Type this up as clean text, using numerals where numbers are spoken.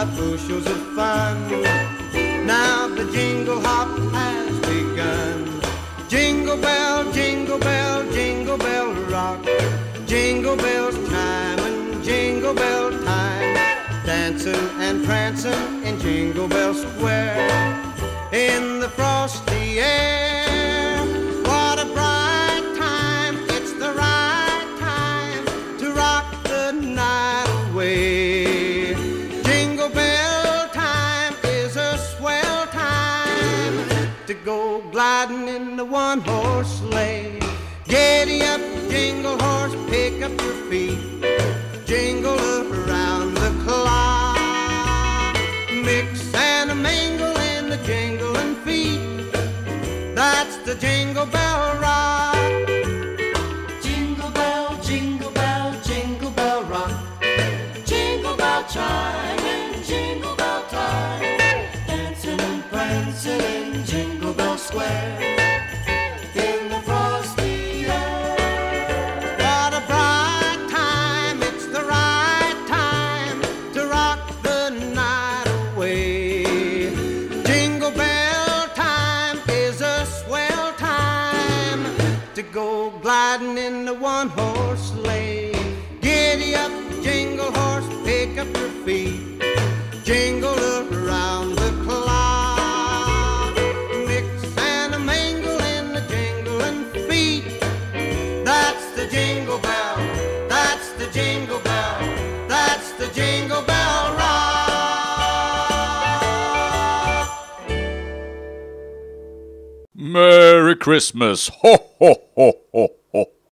of bushels of fun. Now the jingle hop has begun. Jingle bell, jingle bell, jingle bell rock. Jingle bells chime and jingle bell time. Dancing and prancing in Jingle Bell Square. In the frosty air, what a bright time. It's the right time to rock the night away. Jingle bell time is a swell time to go gliding in the one-horse sleigh. Giddy up, jingle horse, pick up your feet. Jingle around the clock. Mix and mingle in the jingling feet. That's the Jingle Bell Rock. Jingle bell, jingle bell, jingle bell rock. Jingle bell chime and jingle bell time. Dancing and prancing in Jingle Bell Square. In the frosty air. What a bright time, it's the right time to rock the night away. Jingle bell time is a swell time to go gliding in the one-horse sleigh. Giddy up, jingle horse, pick up your feet. Jingle around the clock. Mix and a mingle in the jingling feet. That's the Jingle Bell, that's the Jingle Bell, that's the Jingle Bell Rock. Merry Christmas! Ho,